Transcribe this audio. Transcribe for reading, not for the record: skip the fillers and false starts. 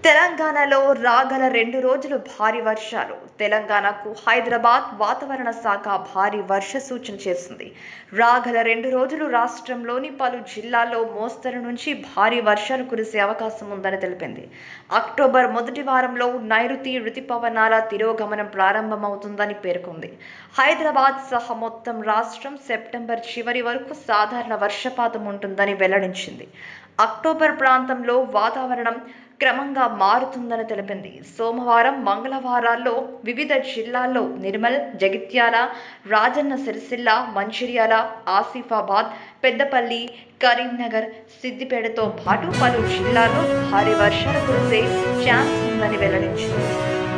తెలంగాణలో రాగల 2 రోజులు భారీ వర్షాలు. తెలంగాణకు హైదరాబాద్ వాతావరణ శాఖ భారీ వర్ష సూచన చేసింది. రాగల 2 రోజులు రాష్ట్రంలోని పలు జిల్లాల్లో మోస్తరు నుంచి భారీ వర్షాలు కురిసే అవకాశం ఉందని తెలిపింది. అక్టోబర్ మొదటి వారంలో నైరుతి రుతుపవనాల తిరోగమనం ప్రారంభమవుతుందని పేర్కొంది. హైదరాబాద్ సహా మొత్తం రాష్ట్రం సెప్టెంబర్ చివరి వరకు సాధారణ వర్షపాతం ఉంటుందని వెల్లడించింది. అక్టోబర్ ప్రాంతంలో వాతావరణం క్రమంగా మారుతుందని తెలిపింది. సోమవారం, మంగళవారాల్లో వివిధ జిల్లాల్లో నిర్మల్, జగిత్యాల, రాజన్న సిరిసిల్ల, మంచిర్యాల, ఆసిఫాబాద్, పెద్దపల్లి, కరీంనగర్, సిద్దిపేటతో పాటు పలు జిల్లాల్లో భారీ వర్షాలు కురిసే ఛాన్స్ ఉందని వెల్లడించింది.